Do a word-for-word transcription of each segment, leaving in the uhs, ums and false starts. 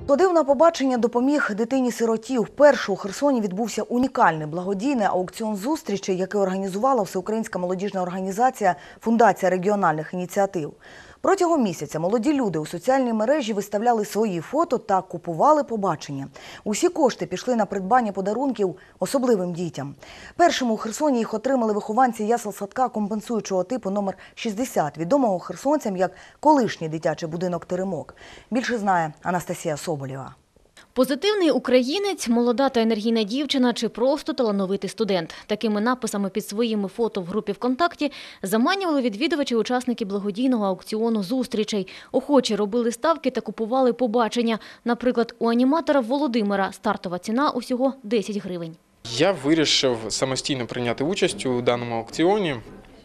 Ходив на побачення, допоміг дитині-сироті. Вперше у Херсоні відбувся унікальний благодійний аукціон зустрічей, який організувала Всеукраїнська молодіжна організація «Фундація регіональних ініціатив». Протягом місяця молоді люди у соціальній мережі виставляли свої фото та купували побачення. Усі кошти пішли на придбання подарунків особливим дітям. Першими у Херсоні їх отримали вихованці ясел-садка компенсуючого типу номер шістдесят, відомого херсонцям як колишній дитячий будинок «Теремок». Більше знає Анастасія Соболєва. Позитивний українець, молода та енергійна дівчина чи просто талановитий студент. Такими написами під своїми фото в групі ВКонтакті заманювали відвідувачі учасники благодійного аукціону зустрічей. Охочі робили ставки та купували побачення. Наприклад, у аніматора Володимира стартова ціна усього десять гривень. Я вирішив самостійно прийняти участь у даному аукціоні,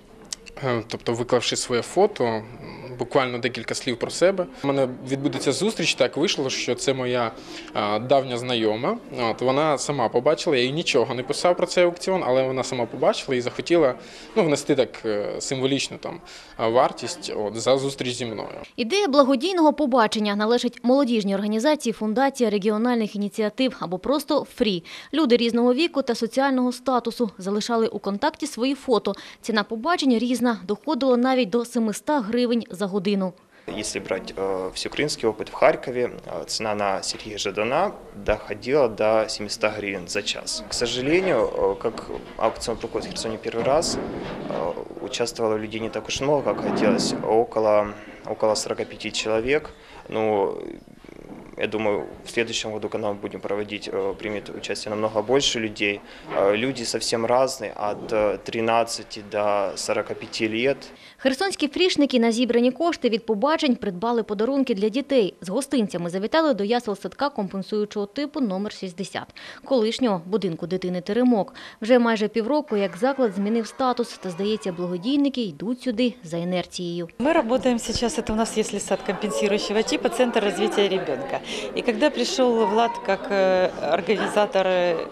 тобто виклавши своє фото, буквально декілька слів про себе. У мене відбудеться зустріч, так вийшло, що це моя а, давня знайома. От, вона сама побачила, я їй нічого не писав про цей аукціон, але вона сама побачила і захотіла ну, внести так символічну там, вартість от, за зустріч зі мною. Ідея благодійного побачення належить молодіжній організації «Фундація регіональних ініціатив» або просто «Фрі». Люди різного віку та соціального статусу залишали у контакті свої фото. Ціна побачення різна, доходило навіть до семисот гривень за годину. Если брать э, всеукраинский опыт в Харькове, э, цена на Сергея Жадана доходила до семисот гривен за час. К сожалению, э, как аукцион проходит в Херсоне первый раз, э, участвовало людей не так уж много, как хотелось, около, около сорока пяти человек. Ну, я думаю, в следующем году, когда мы будем проводить, примет участие намного больше людей. Люди совсем разные, от тринадцати до сорока пяти лет. Херсонські фрішники на зібрані кошти від побачень придбали подарунки для дітей. З гостинцями завітали до ясел-садка компенсуючого типу номер шістдесят, колишнього будинку дитини «Теремок». Вже майже півроку, як заклад змінив статус, та, здається, благодійники йдуть сюди за інерцією. Ми працюємо зараз, це у нас ясел-сад компенсуючого типу, Центр розвитку дитини. И когда пришел Влад как организатор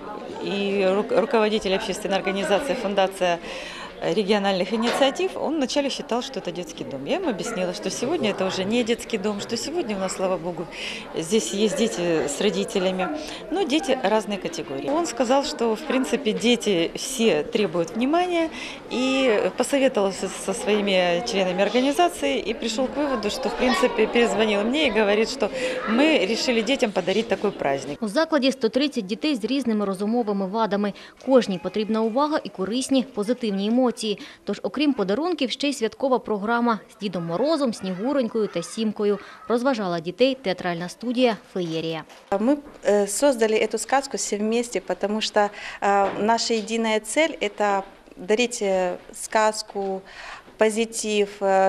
и руководитель общественной организации «Фундация региональных инициатив», он вначале считал, что это детский дом. Я ему объяснила, что сегодня это уже не детский дом, что сегодня у нас, слава богу, здесь есть дети с родителями, но дети разной категории. Он сказал, что, в принципе, дети все требуют внимания, и посоветовался со своими членами организации и пришел к выводу, что, в принципе, перезвонил мне и говорит, что мы решили детям подарить такой праздник. У закладі сто тридцять дітей з різними розумовими вадами. Кожній потрібна увага і корисні позитивні емоції. Тож, окрім подарунків, ще й святкова програма з Дідом Морозом, Снігуронькою та Сімкою. Розважала дітей театральна студія «Феєрія». Мы создали эту сказку все вместе, потому что наша единая цель – это дарить сказку, позитив,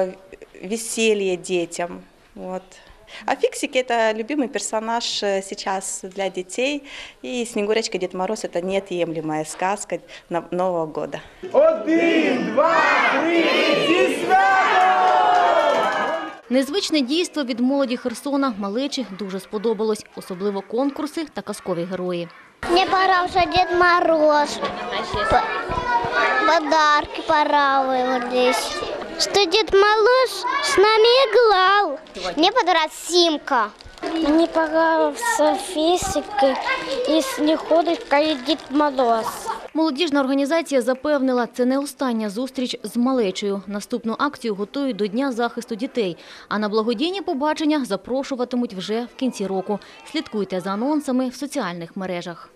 веселье детям. Вот. А фиксики – это любимый персонаж сейчас для детей. И Снегурочка, Дед Мороз – это неотъемлемая сказка Нового года. Один, два, три, зі святом! Незвичне дійство від молоді Херсона малечі дуже сподобалось. Особливо конкурси та казкові герої. Мне понравился Дед Мороз. Подарки понравились. Что Дед Мороз с нами играл. Мне понравилась Симка. Мне понравился фисика и Снегурочка и Дед Мороз. Молодіжна організація запевнила, це не остання зустріч з малечею. Наступну акцію готують до Дня захисту дітей. А на благодійні побачення запрошуватимуть вже в кінці року. Слідкуйте за анонсами в соціальних мережах.